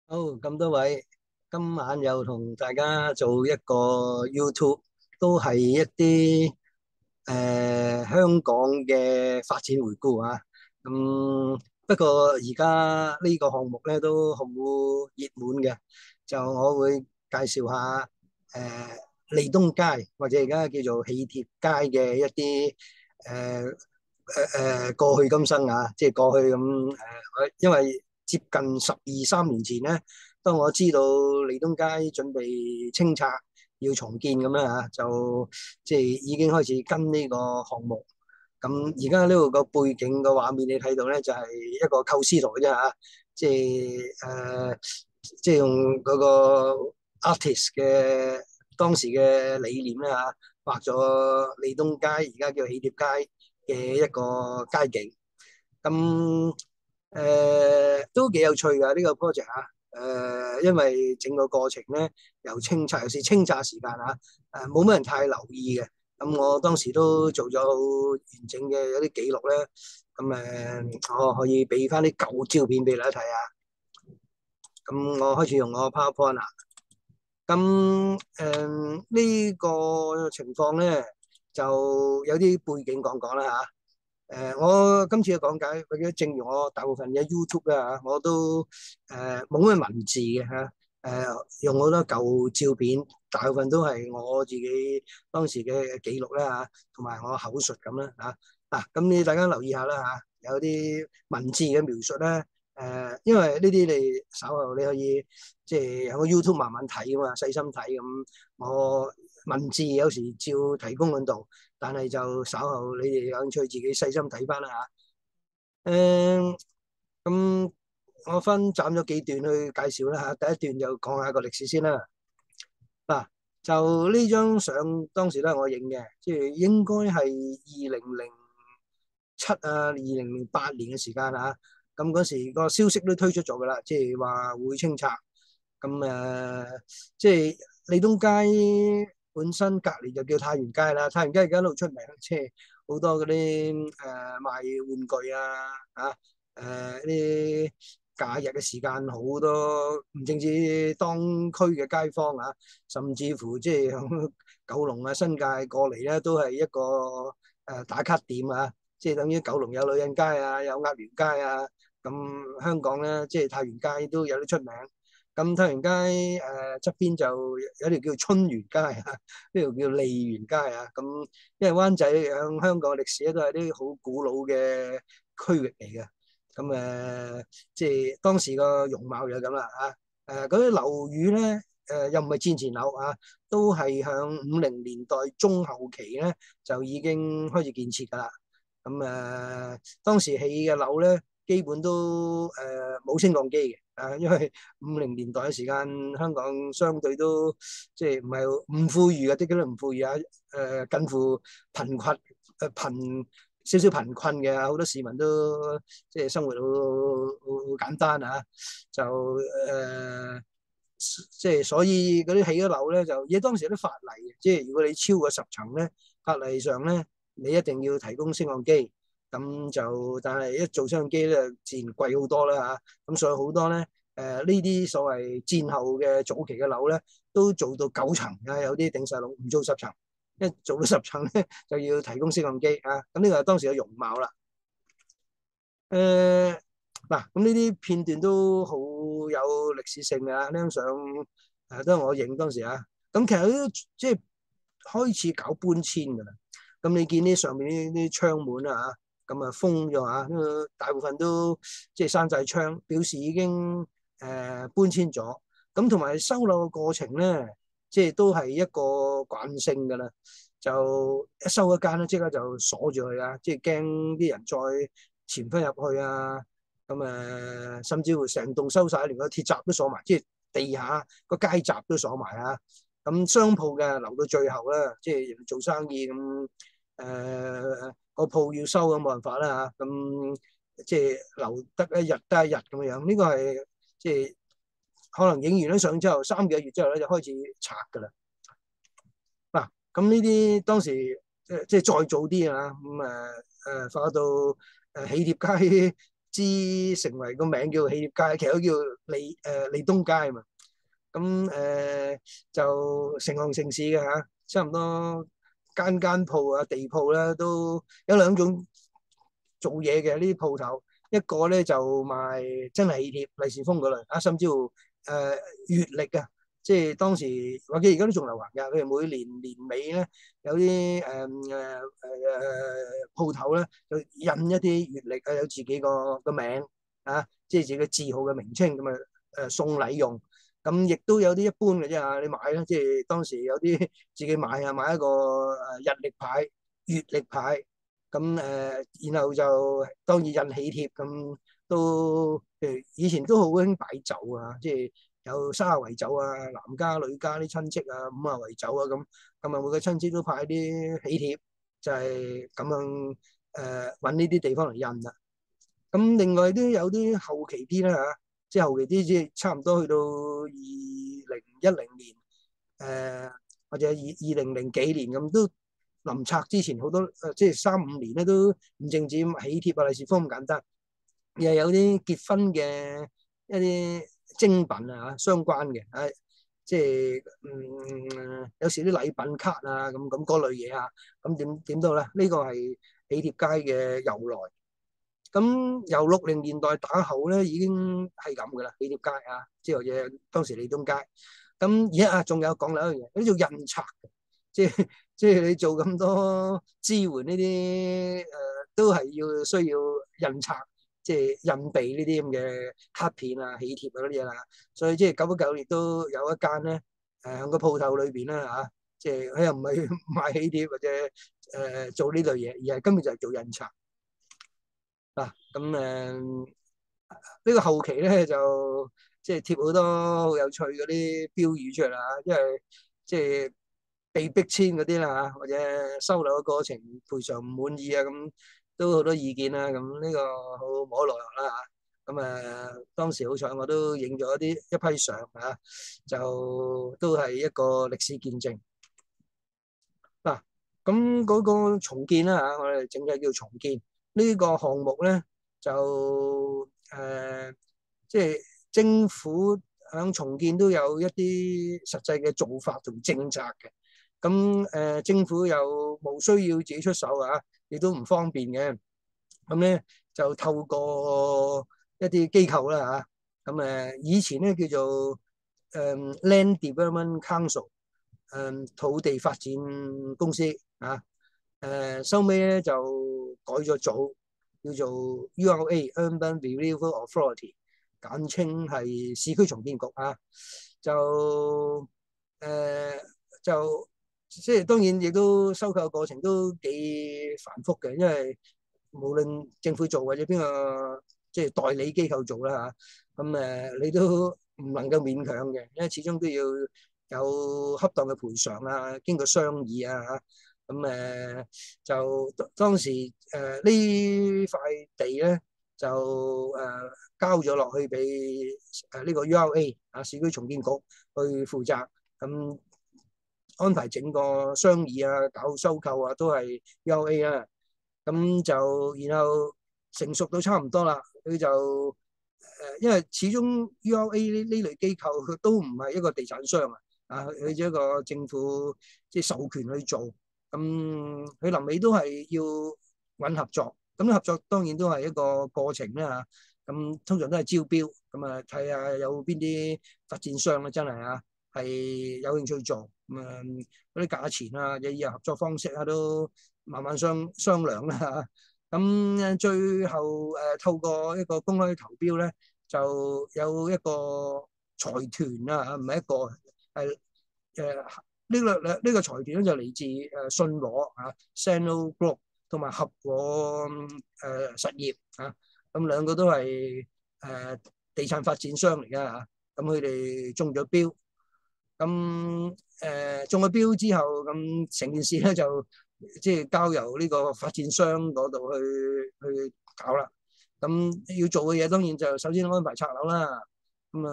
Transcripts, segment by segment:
好，咁多位，今晚又同大家做一個 YouTube，都係一啲香港嘅發展回顧啊。不過而家呢個項目咧都好熱門嘅，就我會介紹下利東街或者而家叫做喜帖街嘅一啲誒過去今生啊，即係過去咁因為接近12、13年前咧，當我知道利東街準備清拆要重建咁樣啊，就即係已經開始跟呢個項目。咁而家呢度個背景嘅畫面你睇到咧，就係一個構思圖啫嚇，即係即係用嗰個 artist 嘅當時嘅理念咧嚇，畫咗利東街而家叫喜帖街嘅一個街景。咁都幾有趣㗎呢個 project 啊！因為整個過程咧，由清拆，尤其是清拆時間啊，冇乜人太留意嘅。咁我當時都做咗好完整嘅有啲記錄咧。我可以俾翻啲舊照片俾大家睇下。咁我開始用我 PowerPoint 啦。呢個情況咧，就有啲背景講講啦嚇。我今次嘅講解，或者正如我大部分嘅 YouTube 啦嚇，我都冇咩文字嘅嚇。用好多舊照片，大部分都係我自己當時嘅記錄啦嚇，同埋我口述咁啦嚇。咁你大家留意下啦嚇，有啲文字嘅描述咧。因為呢啲你稍後你可以即係喺個 YouTube 慢慢睇啊嘛，細心睇咁。我文字有時照提供喺度，但係就稍後你哋有興趣自己細心睇翻啦嚇。咁我分斬咗幾段去介紹啦嚇。第一段就講下個歷史先啦。嗱，就呢張相當時都係我影嘅，即係應該係20072008年嘅時間嚇。咁嗰時個消息都推出咗噶啦，即係話會清拆。咁即係利東街本身隔離就叫太原街啦。太原街而家都好出名，即係好多嗰啲賣玩具啊，啲假日嘅時間好多，唔淨止當區嘅街坊啊，甚至乎即係響九龍啊、新界過嚟咧，都係一個打卡點啊。即係等於九龍有女人街啊，有鴨寮街啊。咁香港咧，即係太原街都有啲出名。咁太原街側邊就有條叫春園街啊，呢條叫利園街啊。咁因為灣仔響香港嘅歷史咧，都係啲好古老嘅區域嚟嘅。咁即係當時個容貌就咁啦嗰啲樓宇咧，又唔係戰前樓啊，都係向50年代中後期咧就已經開始建設㗎啦。當時起嘅樓咧，基本都冇升降機嘅因為50年代嘅時間，香港相對都即係唔係唔富裕嘅，啲都唔富裕啊。近乎貧困少少貧困嘅，好多市民都即係生活好簡單啊。就即係所以嗰啲起咗樓咧，就而家當時有啲法例嘅，即係如果你超過10層咧，法例上咧你一定要提供升降機。但係一做升降機咧，自然貴好多啦嚇。所以好多咧呢啲所謂戰後嘅早期嘅樓咧，都做到9層啊，有啲頂晒籠，唔做10層。一做到10層咧，就要提供升降機啊。咁呢個係當時嘅容貌啦。咁呢啲片段都好有歷史性啊！呢張相都係我影當時啊。咁其實都即係開始搞搬遷㗎啦。咁你見呢上面啲窗門啊，咁封咗啊，大部分都即係閂晒窗，表示已經搬遷咗。咁同埋收樓嘅過程咧，即係都係一個慣性㗎啦。就一收一間咧，即刻就鎖住佢啊！即係驚啲人再潛翻入去啊。甚至乎成棟收晒，連個鐵閘都鎖埋，即係地下個街閘都鎖埋啊。咁商鋪嘅留到最後啦，即係做生意咁個鋪要收咁冇辦法啦嚇。咁即係留得一日得一日咁樣。呢個係即係可能影完咗相之後3幾個月之後咧就開始拆㗎啦。咁呢啲當時即係再早啲啊。發到喜帖街成為個名叫喜帖街，其實都叫利東街嘛。咁就成行成市嘅嚇，差唔多間間鋪啊地鋪咧都有兩種做嘢嘅呢啲鋪頭，一個咧就賣真係喜帖、利是封嗰類啊，甚至乎月曆啊，即係當時或者而家都仲流行㗎。佢哋每年年尾咧有啲鋪頭咧就印一啲月曆啊，有自己個名啊，即係自己嘅字號嘅名稱咁啊送禮用。咁亦都有啲一般嘅啫嚇，你買咧，即係當時有啲自己買啊，買一個日曆牌、月曆牌，咁然後就當然印喜帖咁，都譬如以前都好興擺酒啊，即係有30圍酒啊，男家女家啲親戚啊，50圍酒啊咁，咁啊每個親戚都派啲喜帖，就係咁樣揾呢啲地方嚟印啦。咁另外都有啲後期啲啦嚇。即係後期啲，即係差唔多去到2010年，或者2000幾年咁，都臨拆之前好多即係3、5年咧，都唔淨止喜帖啊、利是封咁簡單，又有啲結婚嘅一啲精品啊，相關嘅即係有時啲禮品卡啊，咁嗰類嘢啊，咁點都好啦，呢個係喜帖街嘅由來。咁由60年代打後咧，已經係咁噶啦，喜帖街啊，之後嘢當時利東街。咁而家啊，仲有講另一樣嘢，呢叫印刷嘅，即係你做咁多支援呢啲都係需要印刷，即係印備呢啲咁嘅卡片啊、喜帖嗰啲嘢啦。所以即係久亦都有一間咧，喺個鋪頭裏邊啦嚇，即係佢又唔係賣喜帖或者做呢類嘢，而係根本就係做印刷。嗱，咁呢個後期咧就即係貼好多好有趣嗰啲標語出嚟啦，因為即係被逼遷嗰啲啦嚇，或者收樓嘅過程賠償唔滿意啊，咁都好多意見啦，咁呢個好無可奈何啦嚇。咁當時好彩我都影咗一批相嚇，就都係一個歷史見證。嗱，咁嗰個重建啦嚇，我哋整體叫重建。呢個項目咧就即係政府響重建都有一啲實際嘅做法同政策嘅。咁政府又冇需要自己出手啊，亦都唔方便嘅。咁咧就透過一啲機構啦嚇。咁以前咧叫做Land Development Council，土地發展公司啊。收尾咧就改咗組，叫做 URA（Urban Renewal Authority），簡稱係市區重建局啊。就就即係當然亦都收購過程都幾繁複嘅，因為無論政府做或者邊個即係代理機構做啦嚇，咁你都唔能夠勉強嘅，因為始終都要有恰當嘅賠償啊，經過商議啊。咁就當時呢塊地咧就交咗落去俾呢個 URA 啊，市區重建局去負責，咁安排整個商議啊、搞收購啊都係 URA 啦。咁就然後成熟到差唔多啦，佢就因為始終 URA 呢類機構佢都唔係一個地產商佢只係一個政府即係授權去做。咁佢臨尾都係要揾合作，咁合作當然都係一個過程啦嚇。咁通常都係招標，咁睇下有邊啲發展商咧真係係有興趣做，咁嗰啲價錢啊、以後合作方式都慢慢商量啦嚇。咁最後透過一個公開投標咧，就有一個財團唔係一個係呢個財團咧就嚟自信和Sano Group 同埋合和實業咁兩個都係地產發展商嚟㗎嚇。咁佢哋中咗標，咁中咗標之後，咁成件事咧就即係交由呢個發展商嗰度去搞啦。咁要做嘅嘢當然就首先安排拆樓啦。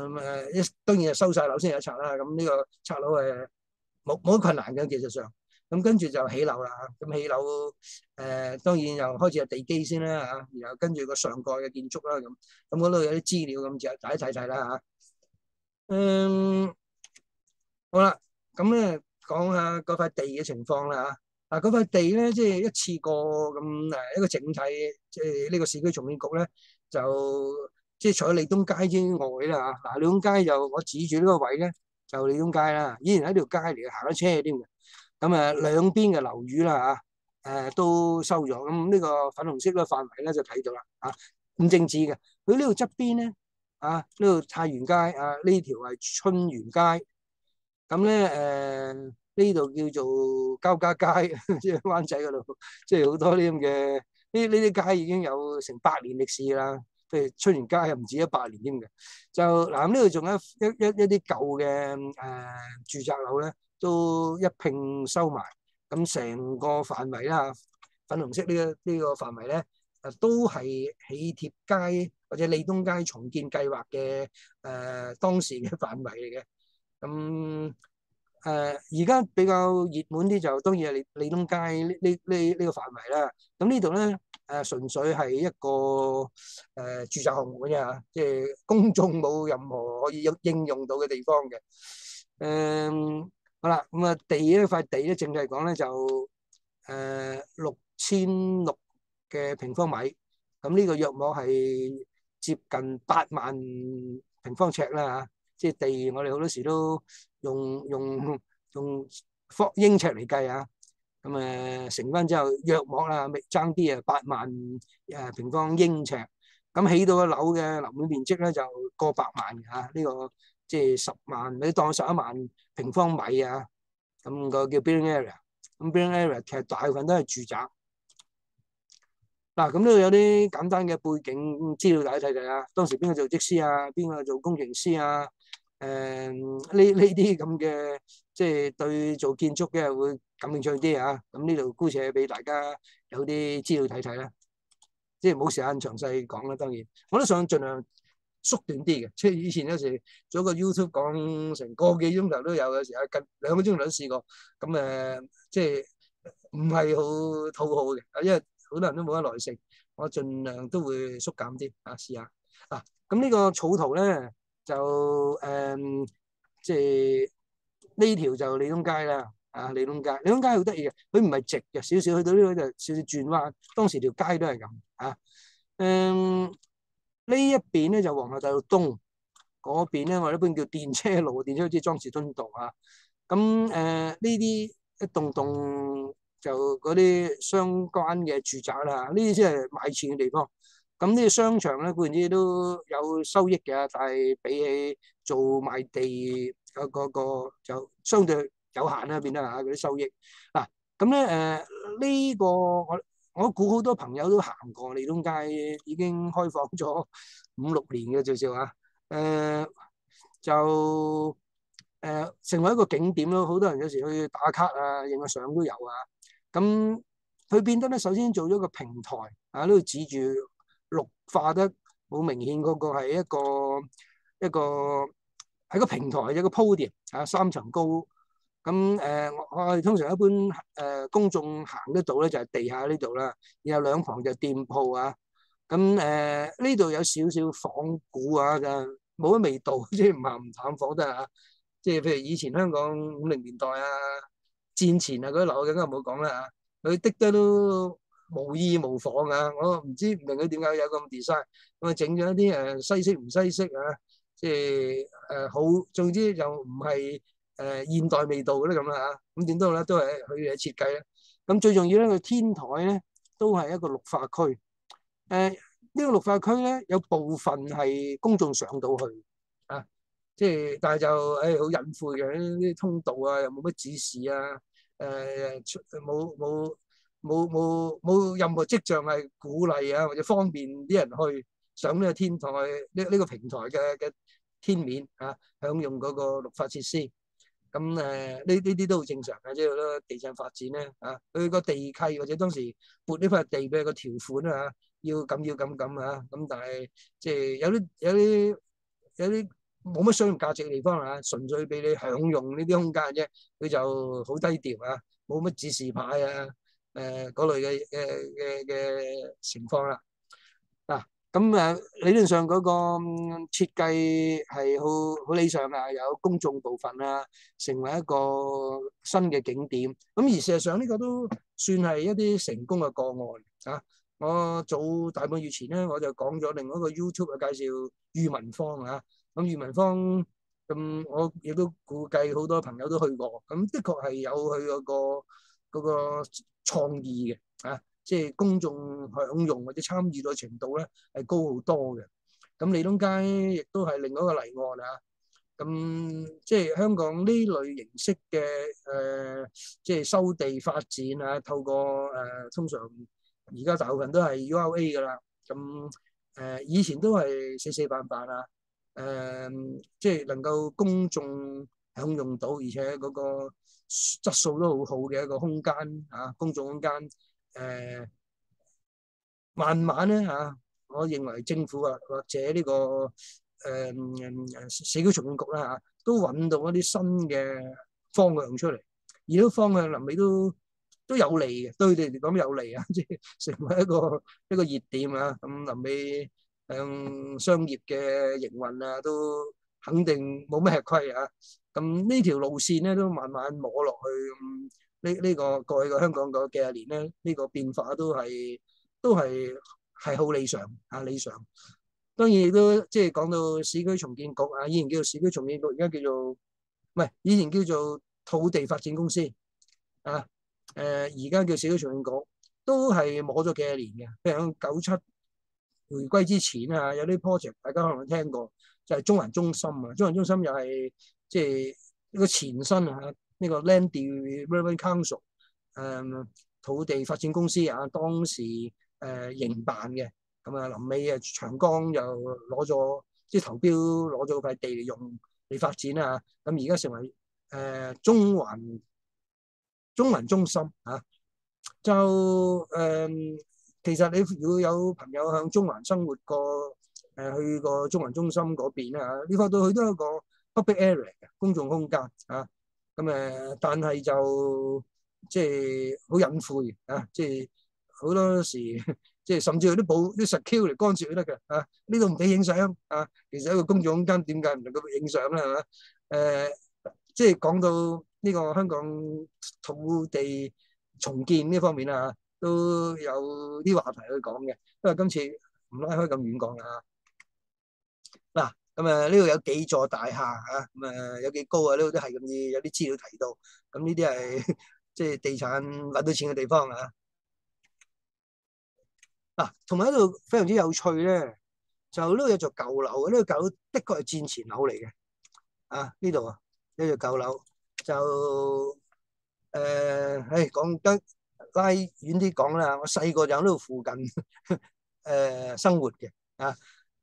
咁當然係收晒樓先有得拆啦。咁呢個拆樓冇乜困難嘅技術上。 咁跟住就起樓啦，咁起樓當然又開始有地基先啦嚇，然後跟住個上蓋嘅建築啦咁嗰度有啲資料咁就大家睇睇啦嚇。好啦，咁咧講下嗰塊地嘅情況啦嚇。嗱，嗰塊地咧即係一次過咁一個整體，即係呢個市區重建局咧就即係除咗利東街之外啦嚇。嗱，利東街就我指住呢個位咧就利東街啦，依然喺條街嚟行咗車添嘅。咁兩邊嘅樓宇啦嚇，都收咗。咁呢個粉紅色嘅範圍咧就睇到啦嚇，唔淨止嘅。佢呢度側邊咧呢度太原街呢條係春園街。咁咧呢度叫做交加街，即係灣仔嗰度，即係好多呢咁嘅呢啲街已經有成100年歷史啦。譬如春園街又唔止100年添嘅。就嗱咁呢度仲有一啲舊嘅住宅樓咧，都一併收埋。咁成個範圍啦，粉紅色呢個範圍咧，都係喜帖街或者利東街重建計劃嘅當時嘅範圍嚟嘅。咁而家比較熱門啲就當然係利東街呢個範圍啦。咁呢度咧純粹係一個住宅項目嘅啫，即係公眾冇任何可以應用到嘅地方嘅。好啦，咁呢塊地咧，淨係講咧就6600嘅平方米。咁呢個約莫係接近8萬平方尺啦嚇。即係地，我哋好多時都用英尺嚟計啊。咁乘翻之後約莫啦，爭啲8萬平方英尺。咁起到個樓嘅樓面面積咧就過百萬嚇。呢個即係10萬，你當11萬平方米啊。咁個叫 building area。咁 building area 其實大部分都係住宅。嗱，咁呢度有啲簡單嘅背景資料，大家睇睇啊。當時邊個做則師啊？邊個做工程師啊？呢啲咁嘅，即係對做建築嘅會感興趣啲啊。咁呢度姑且俾大家有啲資料睇睇啦。即係冇時間詳細講啦。當然，我都想盡量縮短啲嘅。即係以前有時做個 YouTube 講成個幾鐘頭都有，有時啊近2個鐘頭都試過。咁即係唔係好討好嘅，因為好多人都冇得耐性。我盡量都會縮減啲試下。咁呢個草圖咧就即係呢條就利東街啦。利東街好得意嘅，佢唔係直嘅，少少去到呢度就少少轉彎。當時條街都係咁呢一邊咧就皇后大道東，嗰邊咧我一般叫電車路，電車好似莊士敦道啊。咁呢啲一棟棟就嗰啲相關嘅住宅啦，呢啲先係買錢嘅地方。咁呢個商場咧固然之都有收益嘅，但係比起做賣地嗰個就相對有限啦，變得嗰啲收益。咁咧呢個我估好多朋友都行過利東街，已經開放咗5、6年嘅最少啊。就成為一個景點咯，好多人有時去打卡啊、影個相都有啊。咁佢變得咧，首先做咗個平台呢度指住綠化得好明顯，嗰個係一個喺個平台，有個鋪墊3層高。咁我哋通常一般公眾行得到咧，就係地下呢度啦，然後兩旁就店鋪啊。咁呢度有少少仿古啊，就冇乜味道，即係唔鹹唔淡仿得啊。即係譬如以前香港50年代啊、戰前啊嗰啲樓，更加唔好講啦嚇。佢的得都無意模仿啊！我唔知唔明佢點解有咁 design，咁整咗一啲西式唔西式啊，即係好，總之就唔係現代味道嗰啲咁啦嚇。咁點都好啦，都係佢嘅設計啦。咁最重要咧，佢天台咧都係一個綠化區。呢個綠化區咧有部分係公眾上到去啊。即係，但係就好隱晦嘅啲通道啊，又冇乜指示啊，冇任何跡象係鼓勵啊，或者方便啲人去上呢個天台呢個平台嘅天面享用嗰個綠化設施。咁呢啲都好正常嘅，即係好多地產發展咧佢個地契或者當時撥呢塊地俾個條款要咁咁但係即係有啲冇乜商業價值嘅地方純粹俾你享用呢啲空間啫，佢就好低調冇乜指示牌啊，嗰類嘅情況啦。嗱，咁理論上嗰個設計係好理想啊，有公眾部分啊，成為一個新嘅景點。咁而事實上呢個都算係一啲成功嘅個案啊。我早大半月前咧，我就講咗另外一個 YouTube 嘅介紹裕民坊啊。咁裕民坊咁，我亦都估計好多朋友都去過。咁的確係有佢嗰個創意嘅啊。即係公眾享用或者參與嘅程度咧係高好多嘅。咁利東街亦都係另外一個例案啊。咁即係香港呢類形式嘅即係收地發展啊，透過通常而家大部分都係 URA 噶啦。咁以前都係四四辦辦啊。即係能夠公眾享用到，而且嗰個質素都好好嘅一個空間啊，公眾空間。慢慢咧嚇，我認為政府啊或者呢個社區重建局啦嚇，都揾到一啲新嘅方向出嚟，而呢個方向臨尾都有利嘅，對佢哋嚟講有利啊，即係成為一個熱點啊。咁臨尾向商業嘅營運啊，都肯定冇咩吃虧啊。咁呢條路線咧都慢慢摸落去。呢個過去嘅香港嗰幾十年咧，呢個變化都係好理想啊，理想。當然亦都即係講到市區重建局啊，以前叫做市區重建局，而家叫做唔係，以前叫做土地發展公司啊。而家叫市區重建局，都係摸咗幾十年嘅。譬如喺97回歸之前啊，有啲 project 大家可能聽過，就係中環中心啊。中環中心又係即係一個前身啊。呢個 Land Development Council 土地發展公司啊，當時營辦嘅。咁啊臨尾長江又攞咗即係投標攞咗塊地嚟用嚟發展啊。咁而家成為中環中心啊。就其實你如果有朋友向中環生活過，去過中環中心嗰邊啊，你發到佢都有一個 public area 嘅公眾空間啊。咁但係就即係好隱晦啊！即係好多時，即係甚至有啲 secure 嚟干涉都得嘅啊！呢度唔俾影相啊！其實一個公眾空間點解唔能夠影相咧？係嘛？即係講到呢個香港土地重建呢方面啊，都有啲話題去講嘅。因為今次唔拉開咁遠講啦。嗱。咁呢度有幾座大廈嚇，有幾高啊？呢度都係咁有啲資料提到。咁呢啲係即係地產揾到錢嘅地方啊。嗱，同埋呢度非常之有趣咧，就呢度有座舊樓，呢個舊樓的確係戰前樓嚟嘅。啊，呢度啊，呢座舊樓就講得拉遠啲講啦。我細個就喺呢度附近生活嘅啊。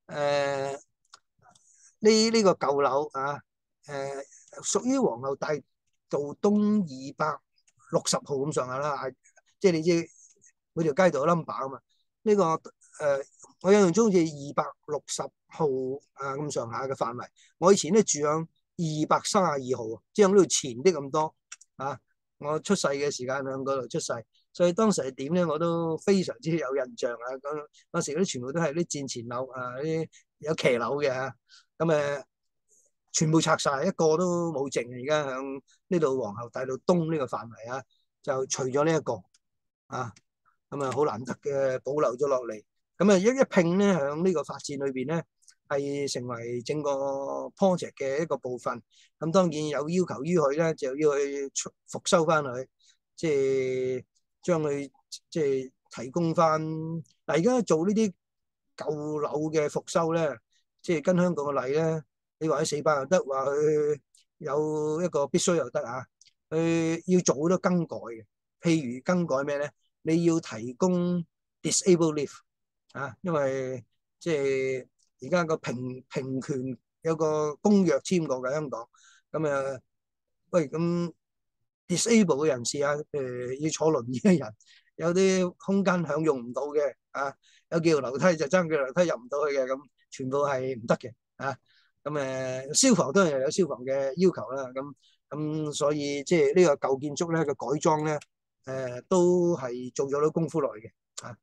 呢個舊樓啊，屬於皇后大道東260號咁上下啦。即係你知每條街道有 number 啊嘛。呢個我印象中好似260號啊咁上下嘅範圍。我以前咧住響232號，即係響呢度前啲咁多啊。我出世嘅時間響嗰度出世，所以當時係點咧，我都非常之有印象啊。嗰時嗰啲全部都係啲戰前樓啊，啲有騎樓嘅嚇。咁全部拆晒，一個都冇剩。而家響呢度皇后大道東呢個範圍啊，就除咗呢一個啊。咁好難得嘅保留咗落嚟。咁一拼咧，響呢個發展裏邊咧，係成為整個 project 嘅一個部分。咁當然有要求於佢咧，就要去復修翻佢，即係將佢即係提供翻。嗱，而家做呢啲舊樓嘅復修咧，即係跟香港嘅例咧，你話佢死板又得，話佢有一個必須又得啊。佢要做好多更改嘅，譬如更改咩咧？你要提供 disabled lift 啊，因為即係而家個平權有個公約簽過嘅香港。咁喂，咁 disabled 嘅人士啊，要坐輪椅嘅人，有啲空間享用唔到嘅啊，有幾條樓梯就爭幾條樓梯入唔到去嘅，咁全部係唔得嘅啊。 咁消防當然係有消防嘅要求啦。咁所以即係呢個舊建築咧嘅改裝咧，都係做咗好多功夫落去嘅啊。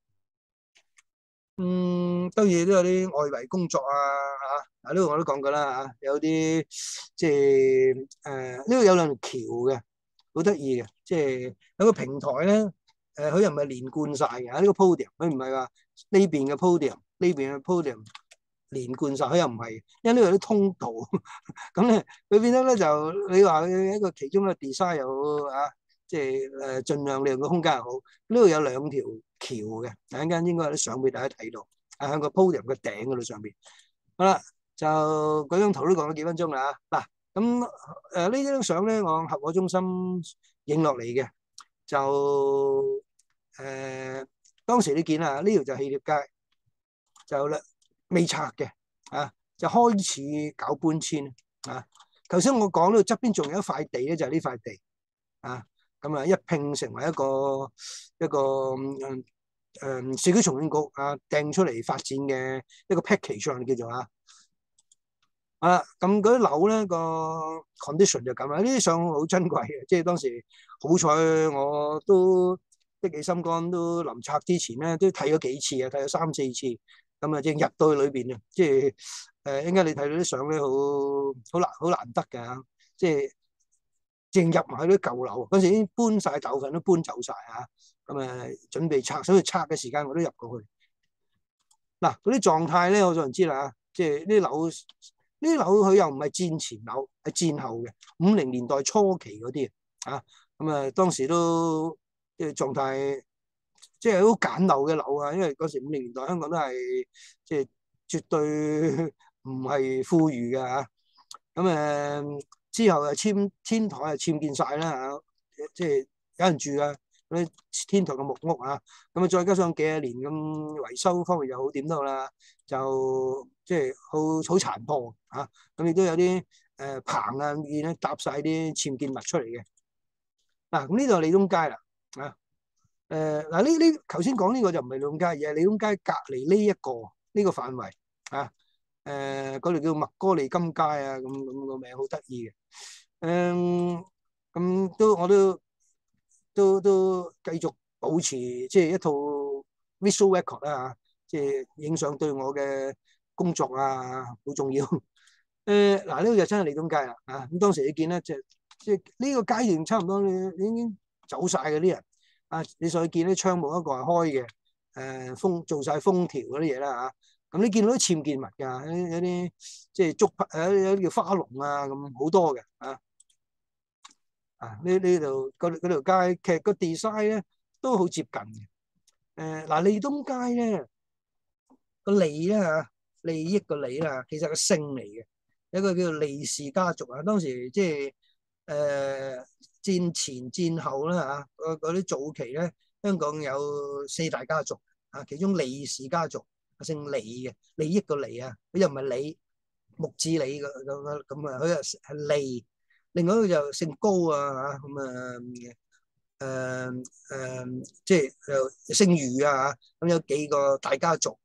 當然都有啲外圍工作啊，呢度我都講過啦嚇，有啲即係呢度有兩條橋嘅，好得意嘅，即係有個平台咧，佢又唔係連貫晒嘅，呢個 podium，佢唔係話呢邊嘅 podium，呢邊嘅 podium 連貫晒，佢又唔係，因為呢度有啲通道，咁咧佢變咗咧就你話一個其中一個 design 又好啊，即係盡量利用個空間又好，呢度有兩條橋嘅，陣間應該有啲相俾大家睇到，喺個 podium 嘅頂嗰度上邊。好啦，就嗰張圖都講咗幾分鐘啦嗱，咁呢張相咧，我合和中心影落嚟嘅，就當時你見啊，呢條就希臘街，就未拆嘅啊，就開始搞搬遷啊。頭先我講呢度側邊仲有一塊地咧，就係呢塊地啊，咁一拼成為一個市區重建局掟出嚟發展嘅一個 package 叫做咁嗰啲樓咧個 condition 就咁啦，呢啲相好珍貴嘅，即係當時好彩我都的起心肝，都臨拆之前咧都睇咗幾次啊，睇咗3-4次，咁正入到去裏邊啊，即係應該你睇到啲相咧好難得㗎，即係正入埋啲舊樓，嗰時已經搬晒大部分都搬走晒咁準備拆，所以拆嘅時間我都入過去。嗱，嗰啲狀態咧，我就唔知啦，即係呢啲樓佢又唔係戰前樓，係戰後嘅50年代初期嗰啲當時都即係狀態，即係好簡陋嘅樓啊，因為嗰時50年代香港都係即係絕對唔係富裕嘅之後遷天台僭建晒啦即係有人住啊，嗰啲天台嘅木屋再加上幾廿年咁維修方面又好點都好啦，就即係好殘破咁亦都有啲棚面咧搭晒啲僭建物出嚟嘅。咁呢度係利東街啦呢頭先講呢個就唔係利東街，而係利東街隔離呢個範圍嗰度叫麥哥利金街咁個名好得意嘅。我都繼續保持即係一套 visual record 即係影相對我嘅工作好重要。呢個就真係利東街啦咁當時你見咧，即係呢個階段差唔多你已經走晒嗰啲人你所以見啲窗戶一個係開嘅，做晒封條嗰啲嘢啦咁你見到啲僭建物㗎，有啲即係竹有啲叫花籠咁好多嘅呢度嗰條街其實個 design 咧都好接近嘅。利東街咧個利咧利益個利啦，其實個姓嚟嘅，有一個叫做利氏家族當時即係戰前戰後啦嗰啲早期咧，香港有4大家族其中利氏家族姓利嘅，利益個利佢又唔係李木子李咁佢又係利。另外一個就姓高即係又姓余咁有幾個大家族。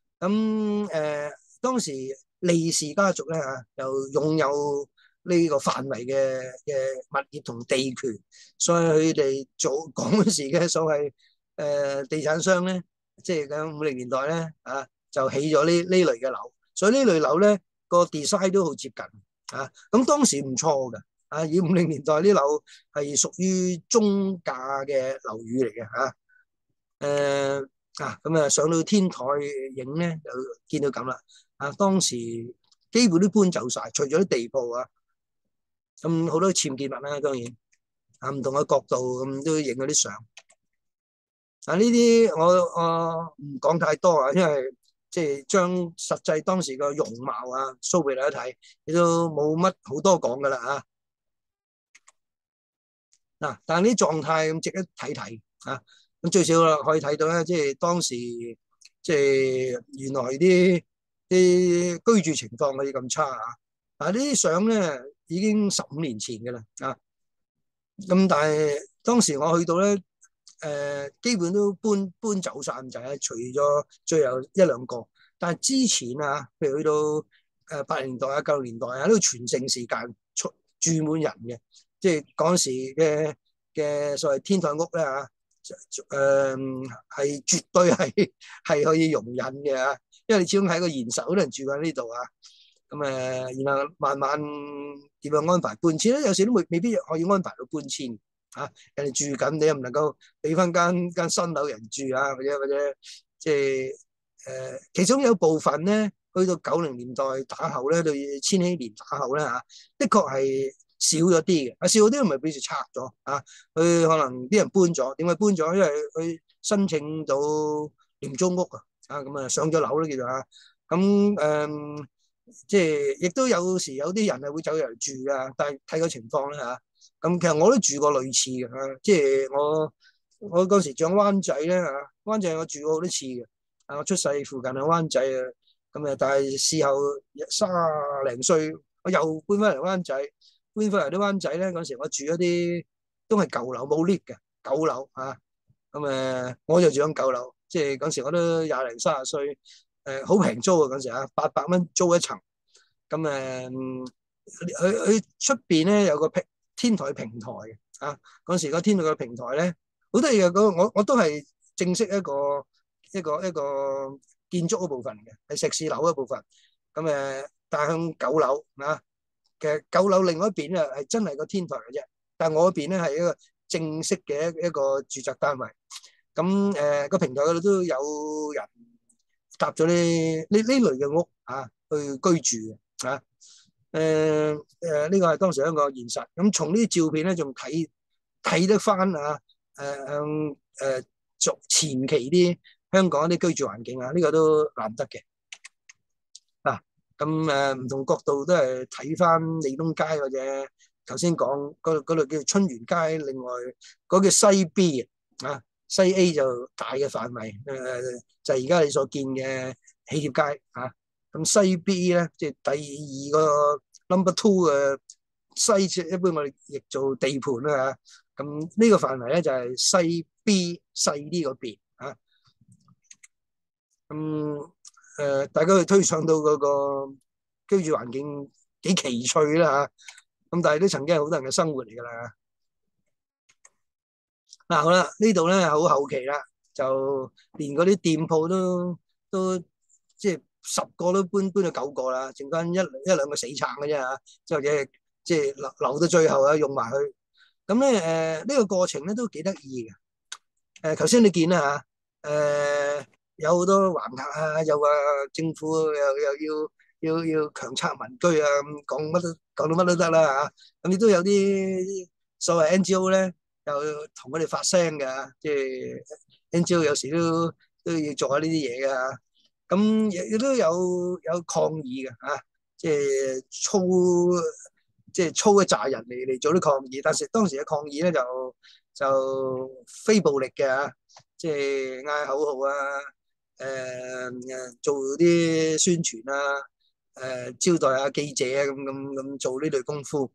當時利氏家族咧又擁有呢個範圍嘅物業同地權，所以佢哋嗰時嘅所謂地產商咧，即係喺50年代咧就起咗呢類嘅樓，所以呢類樓咧個 design 都好接近咁當時唔錯嘅以50年代啲樓係屬於中價嘅樓宇嚟嘅咁上到天台影咧就見到咁啦當時基本都搬走晒，除咗啲地鋪咁好多僭建物啦，當然唔同嘅角度咁都影咗啲相呢啲我唔講太多因為即係將實際當時個容貌show俾大家睇，亦都冇乜好多講噶啦但係呢啲狀態咁值得睇睇咁最少啦可以睇到咧，即係當時即係原來啲居住情況可以咁差呢啲相咧已經15年前嘅啦咁但係當時我去到咧基本都搬走晒咁滯除咗最後1-2個，但係之前譬如去到 80年代啊、90年代啊，呢個全盛時間住滿人嘅，即係嗰陣時嘅所謂天台屋咧嚇，係絕對係可以容忍嘅嚇，因為你始終係一個現實，好多人住喺呢度啊。咁然後慢慢點樣安排搬遷咧？有時都未必可以安排到搬遷嚇，人哋住緊，你又唔能夠俾翻間新樓人住啊，或者即係其中有部分咧，去到90年代打後咧，到千禧年打後咧嚇，的確係少咗啲嘅。少咗啲唔係表示拆咗啊，佢可能啲人搬咗，點解搬咗？因為佢申請到廉租屋啊，咁啊上咗樓啦叫做啊，咁即係亦都有時有啲人係會走入嚟住噶，但係睇個情況啦嚇。咁其實我都住過類似嘅嚇，即係我嗰時住灣仔咧嚇，灣仔我住過好多次嘅。我出世附近係灣仔啊，咁但係事後30零歲，我又搬翻嚟灣仔，搬翻嚟啲灣仔咧嗰時我住一啲都係舊樓冇 lift 嘅舊樓嚇，咁我就住緊舊樓，即係嗰時我都20零30歲。好平租啊嗰時啊，800蚊租一層。咁佢出邊咧有個天台平台嘅啊，嗰時個天台嘅平台咧好得意嘅，我都係正式一個建築嗰部分嘅，係石屎樓嗰部分。咁但係向舊樓啊嘅舊樓另外一邊咧係真係個天台嘅啫，但係我嗰邊咧係一個正式嘅一個住宅單位。咁個平台嗰度都有人搭咗呢類嘅屋啊，去居住嘅啊。呢個係當時一個現實。咁從呢啲照片咧，仲睇得翻啊。續前期啲香港啲居住環境啊，呢個都難得嘅嗱。咁唔同角度都係睇翻利東街或者頭先講嗰度叫春園街，另外嗰叫西 B 啊。西 A 就大嘅範圍，就係而家你所見嘅喜帖街啊。咁西 B 咧，即係第二個 number two 嘅西，一般我哋譯做地盤啦嚇。咁呢個範圍咧就係西 B 細啲嗰邊啊。大家去推想到嗰個居住環境幾奇趣啦嚇。咁但係都曾經係好多人嘅生活嚟㗎啦。好啦，呢度咧好後期啦，就連嗰啲店鋪都即係10個都搬到9個啦，剩翻一兩個死撐嘅啫嚇，即係留到最後啊用埋佢。咁咧呢個過程咧都幾得意嘅。頭先你見啦嚇，有好多橫額啊，又話政府又要強拆民居啊，講到乜都得啦嚇。咁亦都有啲所謂 NGO 咧。又同佢哋發聲嘅，即係 NGO 有時都要做下呢啲嘢嘅。咁亦都有抗議嘅嚇，即係操一紮人嚟做啲抗議。但係當時嘅抗議咧就非暴力嘅嚇，即係嗌口號啊，做啲宣傳啊，招待下記者啊，咁做呢類功夫。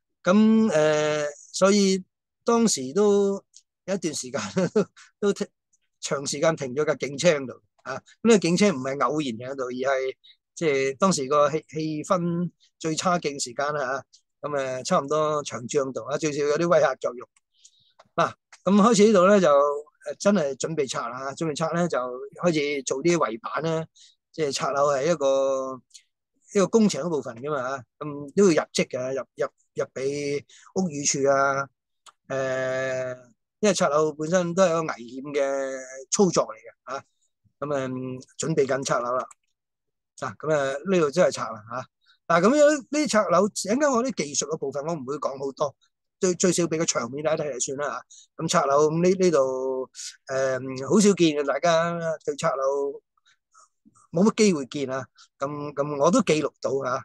所以當時都有一段時間都長時間停咗架警車喺度啊。咁呢個警車唔係偶然停喺度，而係即係當時個氣氛最差勁時間啦嚇。差唔多長住喺度啊，最少有啲威嚇作用嗱。咁開始呢度咧就真係準備拆啦，準備拆咧就開始做啲圍板咧，即係拆樓係一個工程一部分噶嘛嚇。咁都要入職嘅，入俾屋宇署啊。因為拆樓本身都係一個危險嘅操作嚟嘅嚇。準備緊拆樓啦。呢度真係拆啦嚇。咁樣呢啲拆樓，陣間我啲技術嘅部分我唔會講好多，最少俾個場面大家睇就算啦嚇。咁拆樓呢度好少見嘅，大家對拆樓冇乜機會見啊。咁我都記錄到嚇。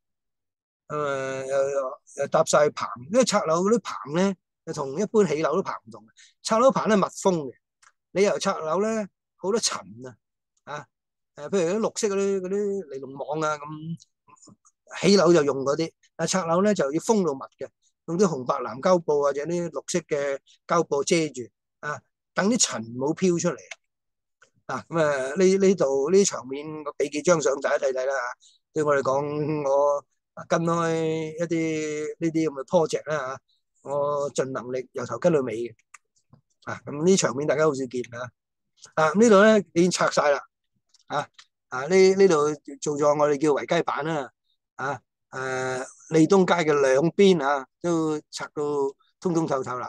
又搭晒棚，因為拆樓嗰啲棚咧，同一般起樓都棚唔同嘅。拆樓棚咧密封嘅，你又拆樓咧好多塵啊，譬如啲綠色嗰啲尼龍網啊，咁起樓就用嗰啲，但拆樓咧就要封到密嘅，用啲紅白藍膠布或者啲綠色嘅膠布遮住啊，等啲塵唔好飄出嚟。呢度呢啲場面，我俾幾張相大家睇睇啦。 對我嚟講，我跟開一啲呢啲咁嘅 project 啦嚇，我盡能力由頭跟到尾嘅。咁呢場面大家好少見啊。呢度咧已經拆晒啦。呢度做咗我哋叫圍街板啦。啊利東街嘅兩邊都拆到通通透透啦。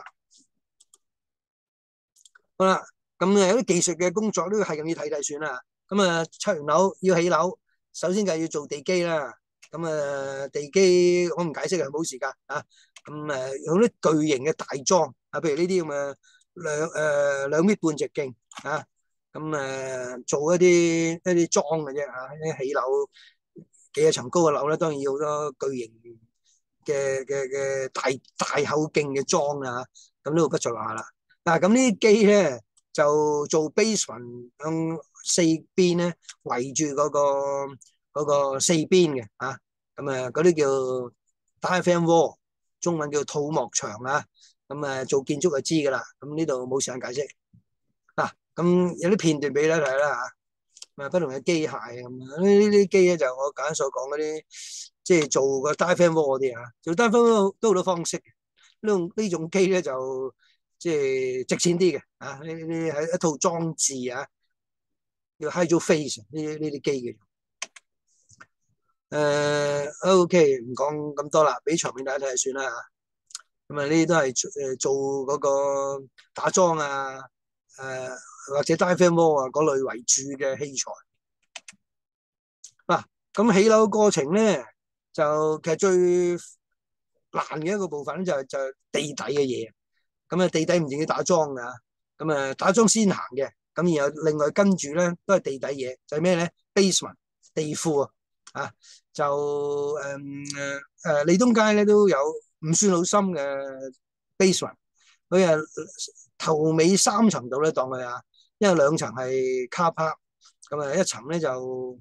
好啦，咁有啲技術嘅工作都係咁要睇睇算啦。咁拆完樓要起樓，首先就係要做地基啦。咁地基我唔解釋，係冇時間啊。咁有啲巨型嘅大樁譬如呢啲咁嘅2.5米直徑做一啲樁嘅啫起樓幾多層高嘅樓咧，當然要好多巨型嘅大口徑嘅樁啊。咁呢度不在話啦。咁呢啲機咧就做 basement 向四邊咧圍住嗰個四邊嘅嗰啲叫 diaphragm wall， 中文叫土幕牆啊。做建築就知噶啦。咁呢度冇時間解釋。咁有啲片段俾你睇啦不同嘅機械咁呢啲機咧就我簡單所講嗰啲，即係做個 diaphragm wall 嗰啲做 diaphragm wall 都好多方式嘅。呢種機咧就即係值錢啲嘅呢係一套裝置叫 hydro face 呢啲機嘅。OK 唔講咁多啦，俾場面大家睇下算啦呢啲都係做嗰個打樁或者 diaphragm wall 嗰類為主嘅器材。咁起樓過程咧就其實最難嘅一個部分就係地底嘅嘢。地底唔淨要打樁噶，打樁先行嘅。然後另外跟住咧都係地底嘢，就係咩咧 basement 地庫利東街咧都有唔算好深嘅 basement， 佢頭尾3層度咧當佢因為2層係 car park， 一層咧就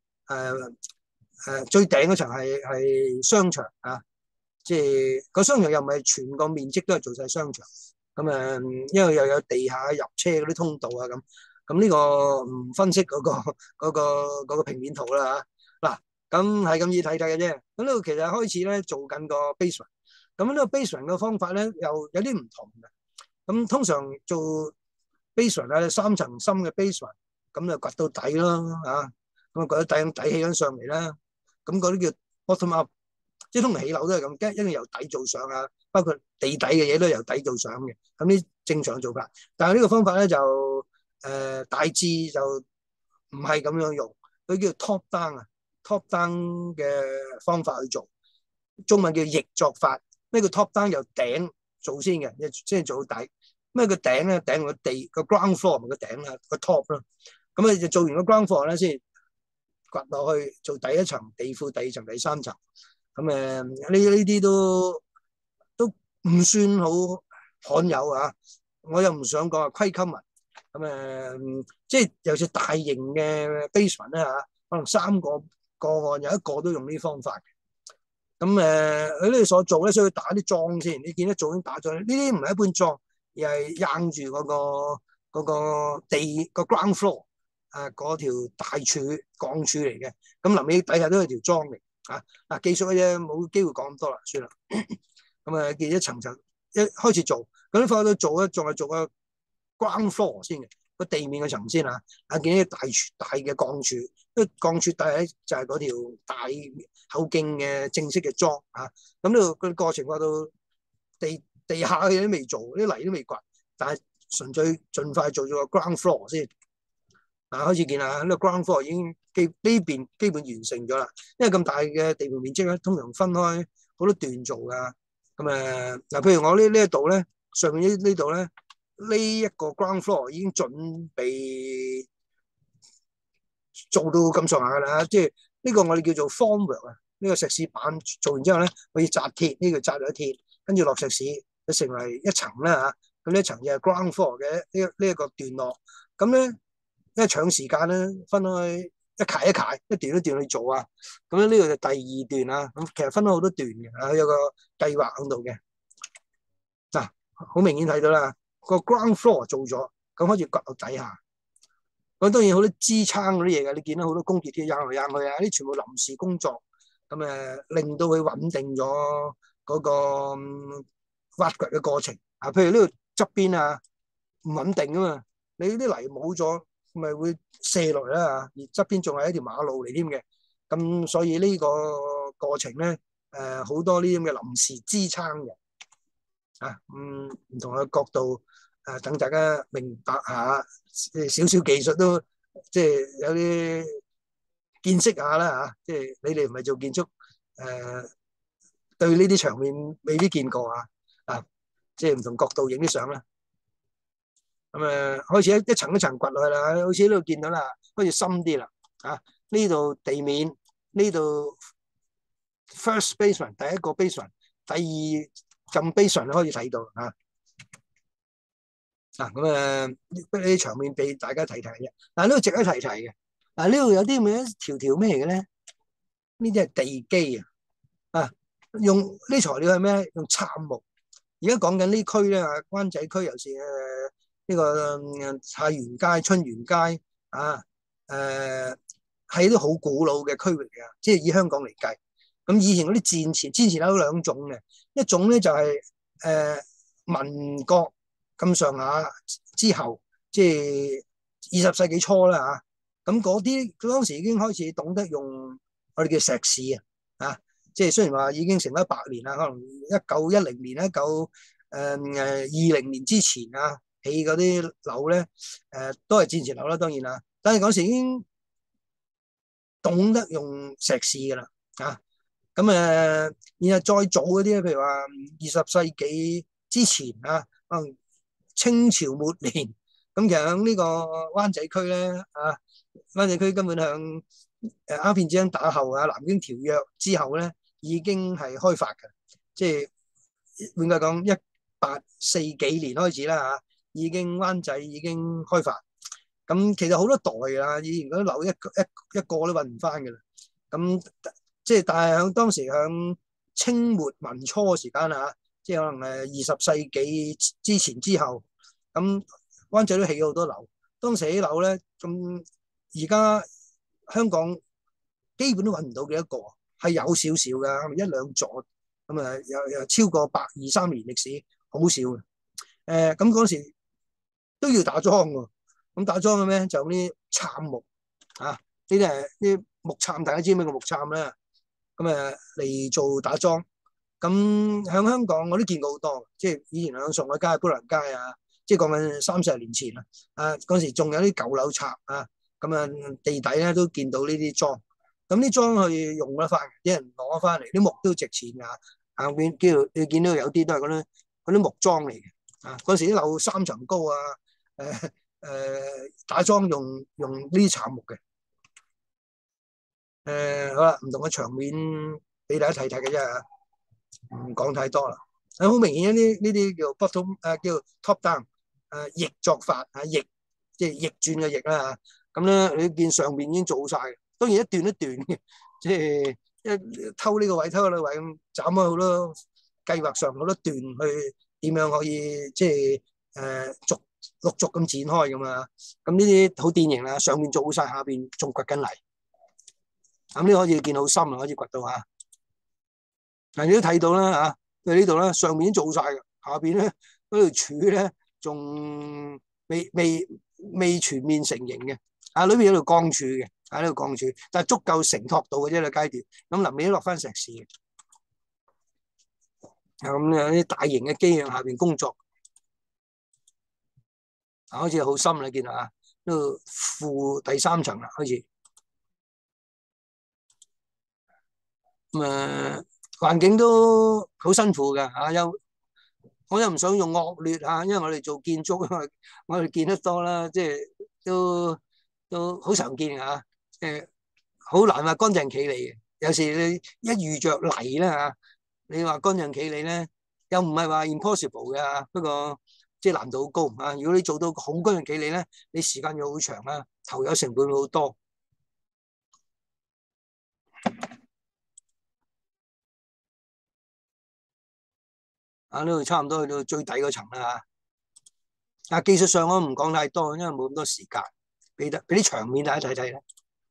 最頂嗰層係商場即係個商場又唔係全個面積都係做晒商場。因為又有地下入車嗰啲通道咁呢個唔分析嗰個平面圖啦咁係咁易睇睇嘅啫。咁呢度其實開始咧做緊個 basement。咁呢個 basement 嘅方法咧又有啲唔同嘅。咁通常做 basement 3層深嘅 basement， 咁就掘到底咯咁掘到底起緊上嚟啦。咁嗰啲叫 bottom up， 即係通常起樓都係咁，一定由底做上包括地底嘅嘢都係由底做上嘅。咁呢正常做法，但係呢個方法咧就大致就唔係咁樣用，佢叫 top down down 嘅方法去做，中文叫逆作法。咩叫 top down？ 由頂做先嘅，先做到底。咩叫頂咧？頂個地個 ground floor 咪個頂個 top 咯。咁就做完個 ground floor 咧，先掘落去做第一層地庫、第2層、第3層。呢啲都唔算好罕有我又唔想講窺溝文。即係尤其大型嘅 basement 咧可能3個個案有1個都用呢啲方法。佢呢所做咧，需要打啲樁先。你見得做已經打咗，呢啲唔係一般樁，而係硬住嗰個地個 ground floor 嗰條大柱鋼柱嚟嘅。咁臨尾底下都係條樁嚟技術嘅啫，冇機會講咁多啦，算啦。見一層層一開始做，咁啲貨都做咧，仲係做個 ground floor 先嘅，個地面嘅層先見啲大嘅鋼柱，因為鋼柱底咧就係嗰條大口徑嘅正式嘅樁咁呢度個過程話到地下嘅嘢都未做，啲泥都未掘，但係純粹盡快做咗個 ground floor 先。開始見啦，呢個 ground floor 已經呢邊基本完成咗啦。因為咁大嘅地盤面積咧，通常分開好多段做噶。譬如我呢一度咧，上面呢度咧，呢一個 ground floor 已經準備做到咁上下噶啦。即係呢個我哋叫做 formwork 呢個石屎板做完之後咧，可以紮鐵，呢個紮咗鐵，跟住落石屎，就成為一層啦咁呢一層就係 ground floor 嘅呢一個段落。咁咧，因為搶時間咧，分開一階一階一段一段去做咁呢個就第2段咁其實分開好多段嘅有個計劃喺度嘅。好明顯睇到啦，個 ground floor 做咗，咁開始掘到底下。 咁當然好多支撐嗰啲嘢嘅，你見到好多工鐵鐵掹嚟掹去啊，啲全部臨時工作，咁令到佢穩定咗嗰個挖掘嘅過程啊。譬如呢度側邊啊唔穩定啊嘛，你啲泥冇咗，咪會卸落嚟啦嚇。而側邊仲係一條馬路嚟添嘅，咁所以呢個過程咧好多呢啲咁嘅臨時支撐嘅啊，唔同嘅角度等大家明白下，少少技術都即係有啲見識下啦嚇，即係你哋唔係做建築對呢啲場面未必見過啊，即係唔同角度影啲相啦。咁開始一層一層掘落去啦，好似呢度見到啦，開始深啲啦啊！呢度地面，呢度 first basement 第一個 basement，第二浸 basement 開始睇到啊。咁呢啲場面俾大家睇睇嘅。嗱，呢度值得提提嘅。嗱，呢度有啲咩條條咩嚟嘅咧？呢啲係地基啊！用呢材料係咩？用杉木。而家講緊呢區咧，灣仔區尤其是呢個太原街、春園街啊，係啲好古老嘅區域嚟啊！即係以香港嚟計，咁以前嗰啲戰前樓有兩種嘅，一種咧就係民國咁上下之後，即係20世紀初啦嚇。咁嗰啲當時已經開始懂得用我哋叫石屎啊，即係雖然話已經成咗100年啦，可能1910年、20年之前啊起嗰啲樓咧，都係戰前樓啦，當然啦。但係嗰時已經懂得用石屎噶啦啊，咁然後再早嗰啲咧，譬如話20世紀之前啊，可能清朝末年，咁其實喺呢個灣仔區咧啊，灣仔區根本向鴉片戰爭打後啊，南京條約之後咧，已經係開發嘅，即係換句講1840幾年開始啦嚇，已經灣仔已經開發。咁其實好多代啦，以前嗰啲樓一個都揾唔翻嘅啦。咁即係但係喺當時喺清末民初嘅時間啊，即係可能20世紀之前之後，咁灣仔都起咗好多樓。當時起樓咧，咁而家香港基本都揾唔到幾多個，係有少少㗎，一兩座咁又超過123年歷史，好少嘅。咁嗰時都要打樁喎。咁打樁嘅咩？就啲杉木啊，呢啲係啲木杉，大家知咩叫木杉咧？咁嚟做打樁。咁喺香港我都見過好多，即係以前喺上海街、砵蘭街啊，即係講緊30年前啦。嗰時仲有啲舊樓拆啊，地底咧都見到呢啲樁。咁啲樁去用得翻，啲人攞翻嚟，啲木都值錢㗎。下邊你見到有啲都係嗰啲木樁嚟嘅。嗰時啲樓3層高啊，打樁用呢啲杉木嘅。好啦，唔同嘅場面俾大家睇睇嘅啫，唔講太多啦。好明顯呢啲叫 bottom 叫 top down 逆作法即係逆轉嘅逆啦。咁咧你見上面已經做晒，當然一段一段嘅，即係一偷呢個位偷嗰個位咁斬開好多計劃上好多段去點樣可以即係陸續咁展開咁啊。咁呢啲好典型啦，上面做晒，下邊仲掘緊泥。咁呢可以見好深啊，可以掘到啊。嗱，你都睇到啦嚇，喺呢度咧，上面已經做晒嘅，下邊咧嗰條柱咧仲未全面成型嘅。裏邊有條鋼柱嘅，呢條鋼柱，但係足夠承托到嘅啫個階段。咁臨尾都落翻石屎嘅。咁有啲大型嘅機喺下邊工作。好似好深啦，見到啊，呢度負第3層啦，開始。環境都好辛苦嘅我又唔想用惡劣因為我哋做建築，我哋見得多啦，即係都好常見好難話乾淨企理嘅。有時你一遇着泥咧你話乾淨企理咧，又唔係話 impossible 嘅不過即係難度好高如果你做到好乾淨企理咧，你時間要好長投入成本好多。呢度差唔多去到最底嗰層啦技術上我唔講太多，因為冇咁多時間。 俾啲場面大家睇睇咧。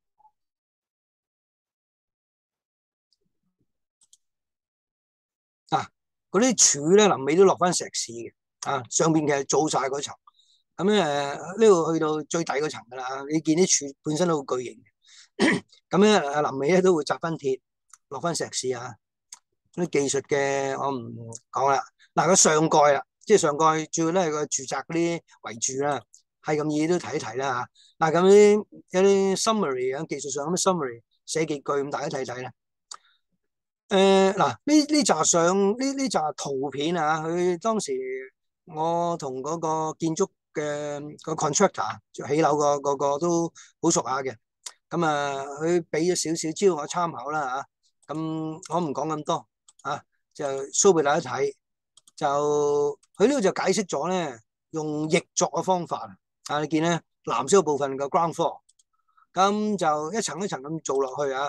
啊，嗰啲柱咧臨尾都落翻石屎嘅，上邊其實做晒嗰層，咁咧呢度去到最底嗰層噶啦，你見啲柱本身都好巨型嘅，咁咧臨尾咧都會紮翻鐵，落翻石屎啊。啲技術嘅我唔講啦。嗱個上蓋啦，即係上蓋主要咧係個住宅嗰啲圍住啦，係咁意都提一提啦嚇。嗱咁啲有啲 summary 啊，技術上咁 summary 寫幾句咁大家睇睇啦。嗱呢扎相呢扎圖片啊，佢當時我同嗰個建築嘅個 contractor 起樓個都好熟下嘅，咁佢俾咗少少招我參考啦嚇，咁我唔講咁多啊，就 show 俾大家睇，就佢呢度就解釋咗咧，用液作嘅方法你見咧藍色部分嘅 ground floor，咁就一層一層咁做落去啊，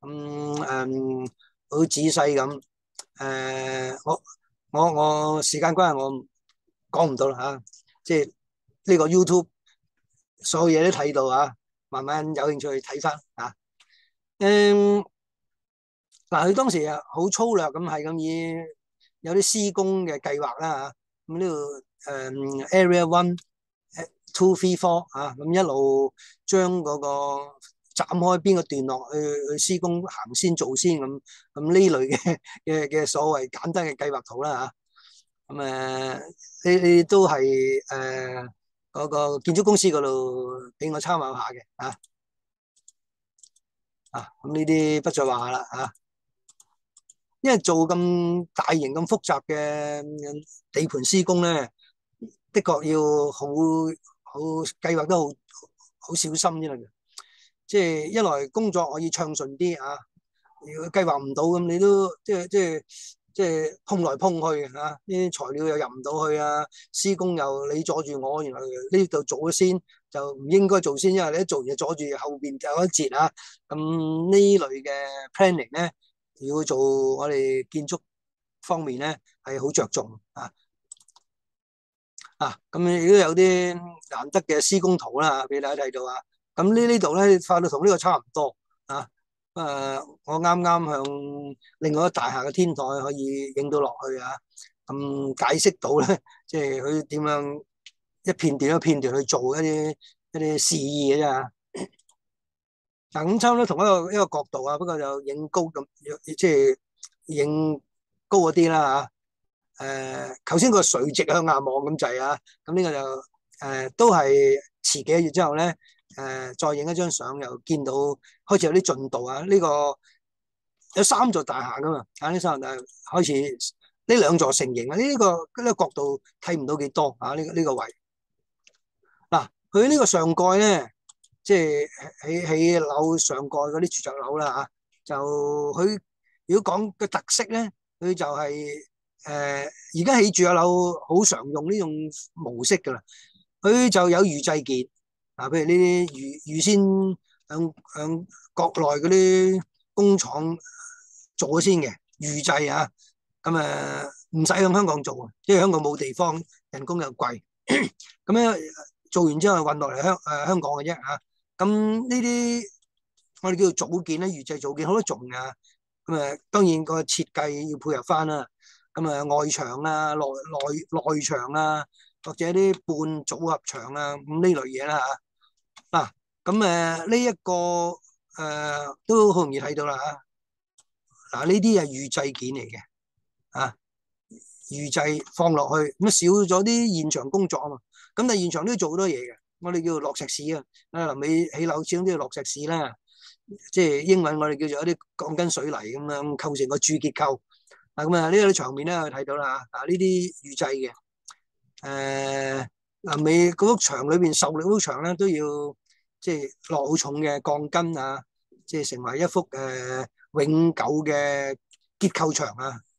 好仔細咁。我時間關係，我講唔到啦嚇。即係呢個 YouTube 所有嘢都睇到啊，慢慢有興趣去睇翻啊。嗱，佢當時啊好粗略咁係咁以有啲施工嘅計劃啦嚇。咁呢度Area One、Two、Three、Four 咁一路將嗰個斬開邊個段落去施工行先做先咁呢類嘅所謂簡單嘅計劃圖啦嚇。咁呢都係嗰個建築公司嗰度俾我參考下嘅咁呢啲不再話啦因為做咁大型咁複雜嘅地盤施工咧，的確要好計劃得好小心先得嘅。即係一來工作可以暢順啲如果計劃唔到咁，你都即係碰來碰去啲材料又入唔到去施工又你阻住我，原來呢度做咗先就唔應該做先，因為你一做完就阻住後邊有一節咁呢類嘅 planning 咧，如果做我哋建築方面咧係好着重咁亦都有啲難得嘅施工圖啦，俾大家睇到咁呢度咧畫到同呢個差唔多我啱啱向另外一個大廈嘅天台可以影到落去咁解釋到咧，即係佢點樣一片段一片段去做一啲示意嘅啫。嗱咁差唔多同一個角度不過就影高咁，即係影高嗰啲啦頭先個垂直向下望咁滯咁呢個就都係遲幾個月之後咧，再影一張相又見到開始有啲進度呢個有3座大廈噶嘛，呢3座大廈開始呢2座成型呢個角度睇唔到幾多呢個位。嗱，佢呢個上蓋咧，即係起樓上蓋嗰啲住宅樓啦就佢如果講個特色咧，佢就係而家起住宅樓好常用呢種模式噶啦，佢就有預製件譬如呢啲預先向國內嗰啲工廠做咗先嘅預製咁唔使向香港做因為香港冇地方，人工又貴，咁咧做完之後運落嚟香港嘅啫咁呢啲我哋叫做組件咧，預製組件好多種咁當然個設計要配合翻啦。咁外牆內牆或者啲半組合牆咁呢類嘢啦咁呢一個都好容易睇到啦嗱，呢啲係預製件嚟嘅預製放落去咁少咗啲現場工作嘛。咁但係現場都要做好多嘢嘅，我哋叫落石屎臨尾起樓始終都要落石屎啦。即係英文我哋叫做一啲鋼筋水泥咁樣構成個主結構咁呢啲場面咧睇到啦呢啲預製嘅臨尾嗰幅牆裏邊受力嗰幅牆咧都要即係落好重嘅鋼筋即係成為一幅永久嘅結構牆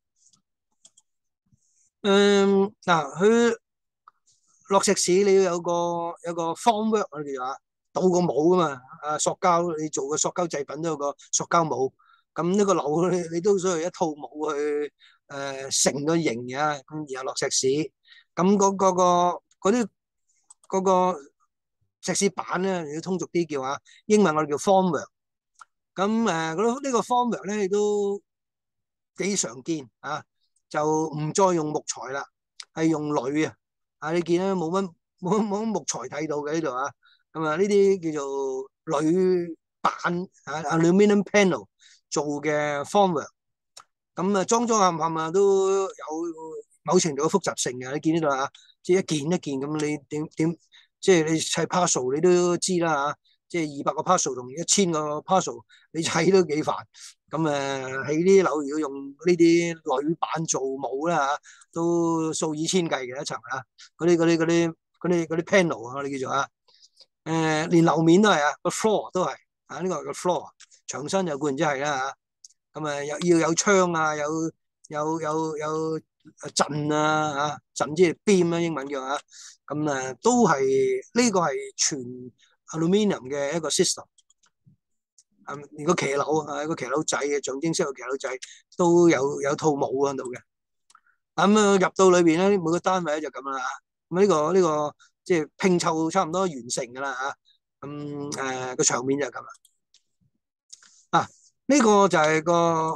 嗱，佢落石屎你要有個 formwork 我哋話倒個模噶嘛塑膠你做個塑膠製品都有個塑膠模，咁呢個樓你都需要一套模去成個型咁然後落石屎，咁嗰啲嗰個石屎板咧，要通俗啲叫啊，英文我哋叫 formwork。咁呢個 formwork 咧都幾常見啊，就唔再用木材啦，係用鋁啊。啊，你見咧冇乜木材睇到嘅呢度啊。咁啊，呢啲叫做鋁板啊 aluminium panel 做嘅 formwork。咁啊，裝冚啊都有某程度嘅複雜性嘅。你見呢度啊，即係一件一件咁，你點即係你砌 puzzle 你都知啦嚇，即係200個 puzzle 同1000個 puzzle，你砌都幾煩。咁喺啲樓如果用呢啲鋁板做模啦嚇，都數以千計嘅一層啊。嗰啲 panel 啊，我哋叫做啊，連樓面都係啊，個 floor 都係啊，呢個係個 floor， 牆身就固然之係啦嚇。咁要有窗啊，有震啊嚇，震即係 beam 啦，英文叫啊。咁都係呢個係全 aluminium 嘅一個 system。連個騎樓啊，個騎樓仔嘅象徵式嘅騎樓仔都有套帽喺度嘅。咁入到裏邊咧，每個單位就咁啦。咁呢個即係拼湊差唔多完成㗎啦嚇。咁個場面就係咁啦。啊，呢個就係個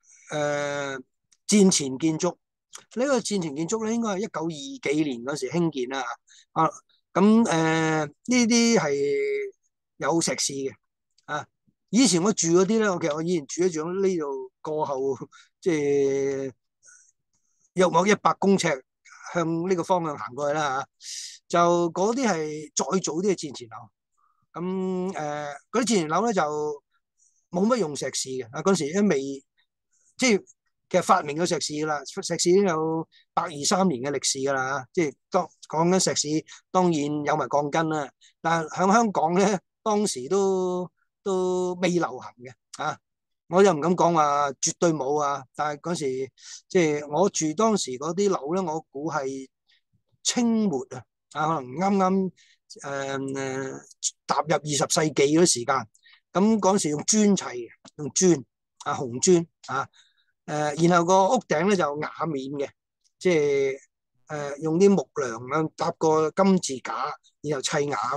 戰前建築。呢個戰前建築咧，應該係1920幾年嗰時興建啦。啊，咁呢啲係有石屎嘅。啊，以前我住嗰啲咧，其實我以前住喺住呢度過後，即係約莫100公尺向呢個方向行過去啦嚇。就嗰啲係再早啲嘅戰前樓。咁嗰啲戰前樓咧就冇乜用石屎嘅。啊，嗰時都未即係其實發明咗石屎啦，石屎已經有123年嘅歷史㗎啦。即係講緊石屎，當然有埋鋼筋啦。但係喺香港咧，當時都未流行嘅啊。我又唔敢講話絕對冇啊，但係嗰時即係我住當時嗰啲樓咧，我估係清末啊，可能啱啱踏入20世紀嗰啲時間。咁嗰時用磚砌嘅，用磚啊，紅磚啊。然後個屋頂咧就瓦面嘅，即係用啲木梁啊搭個金字架，然後砌瓦。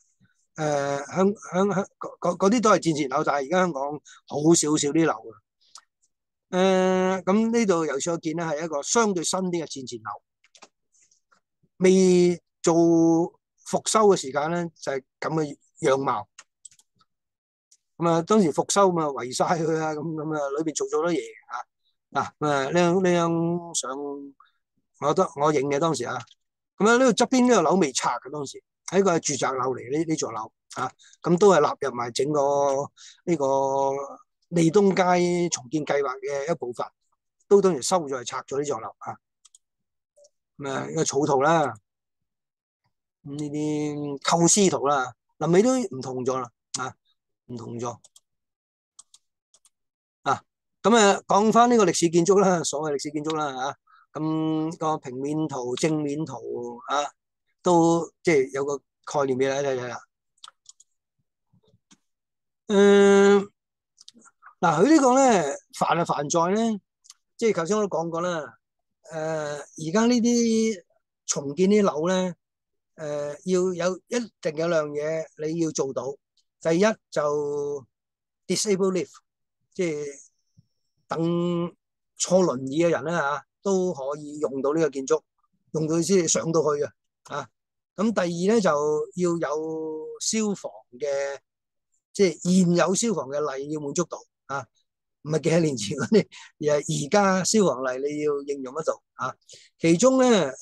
香嗰啲都係戰前樓，但係而家香港好少啲樓啊。咁呢度由此可見咧，係一個相對新啲嘅戰前樓，未做復修嘅時間咧就係咁嘅樣貌。咁啊，當時復修嘛，圍晒佢啊，咁啊，裏邊做咗好多嘢啊。嗱，呢張相我影嘅當時啊。咁啊，呢度側邊呢個樓未拆嘅，當時係一個係住宅樓嚟，呢座樓啊。咁都係納入埋整個呢個利東街重建計劃嘅一部分，都當時收咗係拆咗呢座樓啊。咁個草圖啦，咁呢啲構思圖啦，臨尾都唔同咗啦啊，唔同咗啊。咁講翻呢個歷史建築啦，所謂歷史建築啦嚇。咁個平面圖、正面圖啊，都即係有個概念俾你睇睇啦。嗱，佢呢個咧煩就煩在咧，即係頭先我都講過啦。而家呢啲重建啲樓咧，要一定有兩樣嘢你要做到。第一就 disable lift，即係等坐輪椅嘅人咧嚇都可以用到呢個建築，用到先上到去嘅啊。咁第二咧就要有消防嘅，即係現有消防嘅例要滿足到啊，唔係幾多年前嗰啲，而係而家消防例你要應用得到啊。其中咧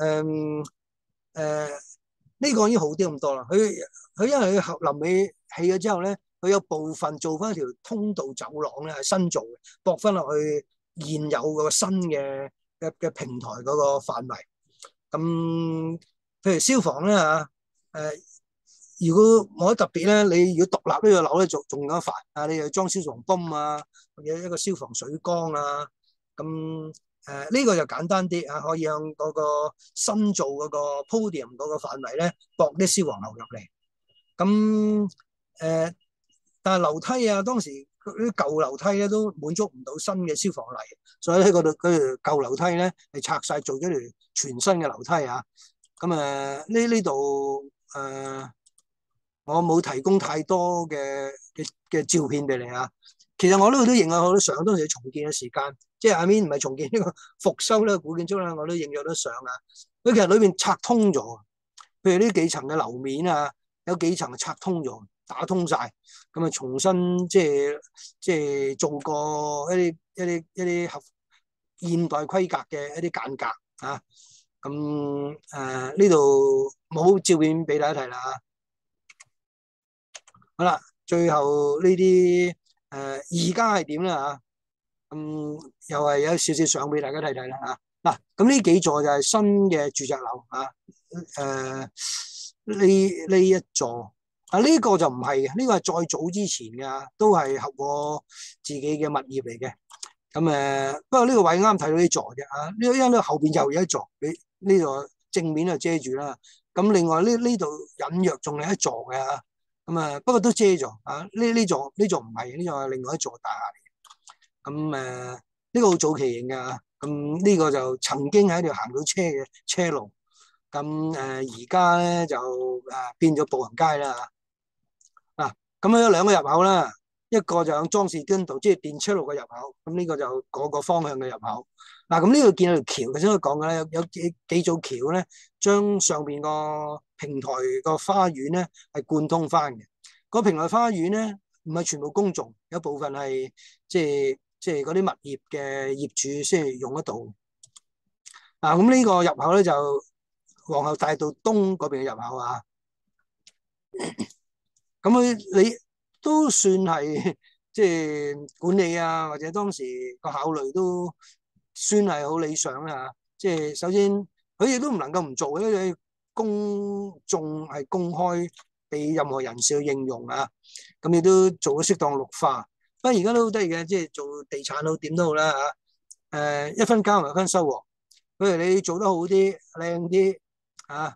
呢個已經好啲咁多啦。佢因為佢臨尾起咗之後咧，佢有部分做翻一條通道走廊咧係新做嘅，駁翻落去現有嗰個新嘅平台嗰個範圍。咁譬如消防咧嚇，如果冇得特別咧，你如果獨立呢個樓咧，仲有一煩啊！你又裝消防泵啊，或者一個消防水缸啊。咁呢個就簡單啲啊，可以向嗰個新造嗰個 podium 嗰個範圍咧，駁啲消防流入嚟。咁但係樓梯啊，當時啲舊樓梯咧都滿足唔到新嘅消防例，所以喺嗰條舊樓梯咧係拆晒做咗條全新嘅樓梯啊。咁呢度我冇提供太多嘅照片俾你啊。其實我呢度都影咗好多相，當時重建嘅時間，即係I mean唔係重建呢個復修呢個古建築啦，我都影咗好多相啊。佢其實裏邊拆通咗，譬如呢幾層嘅樓面啊，有幾層拆通咗，打通晒，咁啊重新即係做過一啲合現代規格嘅一啲間隔啊。咁呢度冇照片俾大家睇啦啊。好啦，最後呢啲而家係點咧嚇？又係有少少相俾大家睇睇啦嚇。嗱，咁呢幾座就係新嘅住宅樓啊。呢一座啊，呢個就唔係嘅，呢個係再早之前嘅，都係合我自己嘅物業嚟嘅。咁不過呢個位啱睇到呢座啫啊。因為後邊又有一座，你呢度正面就遮住啦。咁另外呢度隱約仲有一座嘅啊。咁不過都遮咗啊。呢座唔係，呢座係另外一座大廈嚟嘅。咁呢個好早期型嘅。咁呢個就曾經喺度行到車嘅車路。咁而家咧就變咗步行街啦。嗱，咁有兩個入口啦，一個就響莊士敦道，即係電車路嘅入口。咁呢個就嗰個方向嘅入口。嗱，咁呢度見到條橋，頭先我講嘅咧，有幾組橋咧，將上邊個平台個花園咧係貫通翻嘅。個平台花園咧唔係全部公眾，有部分係即係嗰啲物業嘅業主先係用得到。嗱，咁呢個入口咧就皇后大道東嗰邊嘅入口啊。咁你都算係即係管理啊，或者當時個考慮都算係好理想啦。即係首先佢亦都唔能夠唔做，因為公眾係公開俾任何人士去應用啊。咁亦都做咗適當綠化。不過而家都好得意嘅，即係做地產好點都好啦嚇。一分耕耘一分收穫。譬如你做得好啲、靚啲啊，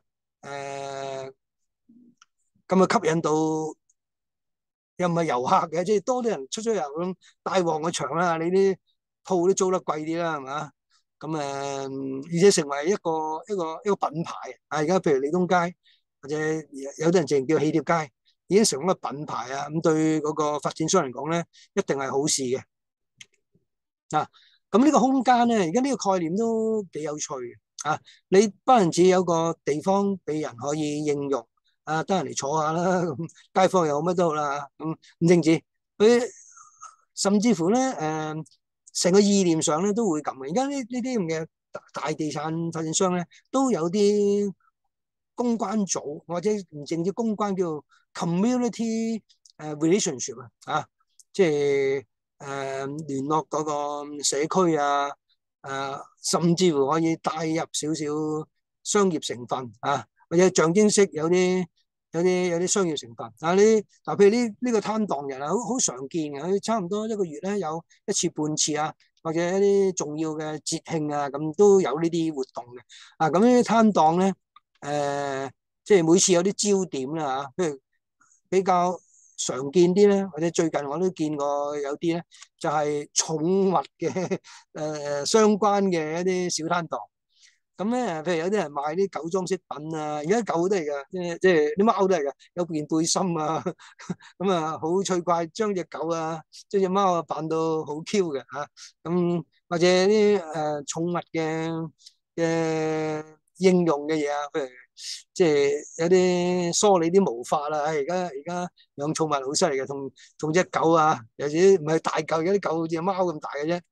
咁啊吸引到又唔係遊客嘅，即係多啲人出咗入咁帶旺個場啦。你啲鋪都租得貴啲啦，係嘛？咁而且成為一個品牌啊！而家譬如利東街或者有啲人淨叫喜帖街，已經成為一個品牌啊！咁對嗰個發展商嚟講咧，一定係好事嘅嗱。咁呢個空間咧，而家呢個概念都幾有趣嘅啊！你不單止有個地方俾人可以應用。得人嚟坐下啦，咁街坊又好乜都好啦，咁唔淨止佢，甚至乎咧成個意念上咧都會咁嘅。而家呢啲咁嘅大地產發展商咧，都有啲公關組或者唔淨止公關，叫 community relationship 啊，即係聯絡嗰個社區啊，甚至乎可以帶入少少商業成分啊。或者象徵式有啲商業成分，但係嗱，譬如呢個攤檔日啊，好常見嘅，佢差唔多一個月咧有一次半次啊，或者一啲重要嘅節慶啊，咁都有呢啲活動嘅。咁呢啲攤檔咧，即係每次有啲焦點啦嚇，譬如比較常見啲咧，或者最近我都見過有啲咧，就係寵物嘅相關嘅一啲小攤檔。咁咧，譬如有啲人賣啲狗裝飾品啊，而家狗都係㗎，即係啲貓都係㗎，有件背心啊，咁好趣怪，將隻狗啊，將隻貓啊扮到好 Q 嘅嚇。咁或者啲寵物嘅應用嘅嘢啊，譬如即係有啲梳理啲毛髮啦。而家養寵物好犀利嘅，同隻狗啊，有時唔係大嚿，有啲狗好似貓咁大嘅啫。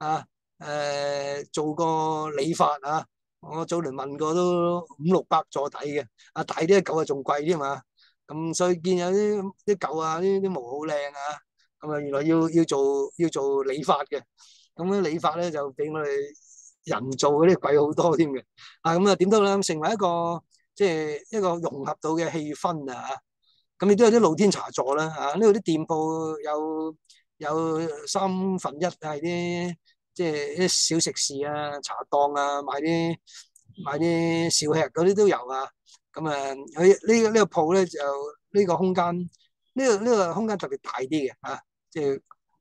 做個理髮啊！我早年問過都500-600坐底嘅，大啲嘅狗啊仲貴啲嘛，咁所以見有啲狗啊，啲毛好靚啊，咁原來要做理髮嘅，咁樣理髮咧就比我哋人做嗰啲貴好多添嘅，咁點都啦，成為一個即係一個融合到嘅氣氛啊，咁亦都有啲露天茶座啦，呢度啲店鋪有1/3係啲。即係啲小食肆啊、茶檔啊，賣啲小吃嗰啲都有啊。咁佢呢個鋪咧就呢個空間，呢個空間特別大啲嘅嚇，即係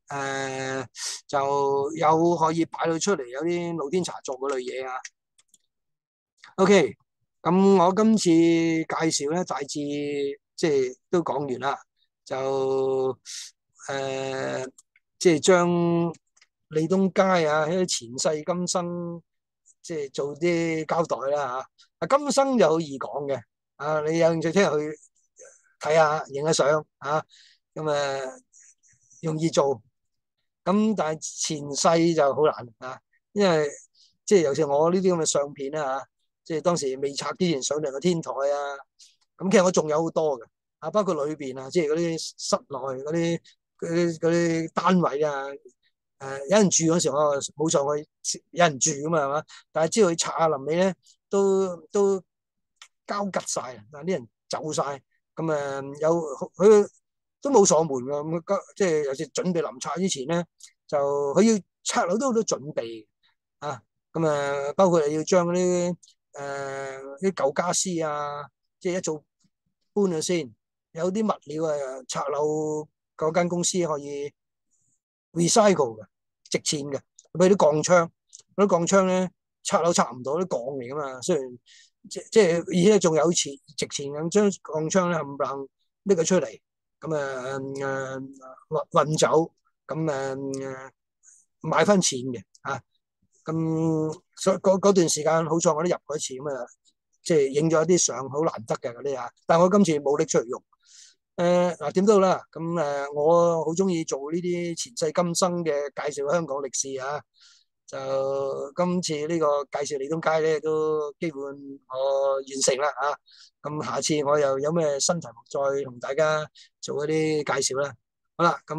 就有可以擺到出嚟，有啲露天茶座嗰類嘢啊。OK，咁我今次介紹咧大致即係都講完啦，就誒即係將利東街啊，喺前世今生，即係做啲交代啦嚇。啊，今生就好易講嘅，啊，你有興趣聽日去睇下，影下相啊，咁容易做。咁但係前世就好難啊，因為即係尤其是我呢啲咁嘅相片啦嚇，即係當時未拆之前上嚟個天台啊，咁其實我仲有好多嘅，啊，包括裏邊啊，即係嗰啲室內嗰啲單位啊，有人住嗰時我冇上去，有人住噶嘛係嘛，但係知道佢拆下臨尾咧都交吉晒，嗱啲人走晒，咁有佢都冇鎖門㗎，咁即係有時準備臨拆之前咧，就佢要拆樓都好多準備啊，咁包括你要將嗰啲舊家私啊，即係一早搬咗先，有啲物料啊拆樓嗰間公司可以 recycle 嘅，值錢嘅，譬如啲鋼窗，嗰啲鋼窗咧拆樓拆唔到，啲鋼嚟噶嘛，雖然即係而且仲有錢值錢咁，將鋼窗咧冚唪唥拎咗出嚟，咁運走，咁買翻錢嘅嚇，咁所以嗰段時間好彩我都入過一次咁即係影咗一啲相，好難得嘅嗰啲嚇，但係我今次冇拎出嚟用。嗱點都好啦，咁我好中意做呢啲前世今生嘅介紹香港歷史啊，就今次呢個介紹利東街咧都基本我完成啦啊，咁下次我又有咩新題目再同大家做一啲介紹啦。好啦，咁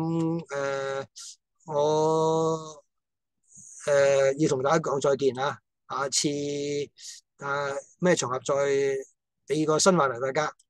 我要同大家講再見啊，下次咩場合再俾個新話題大家。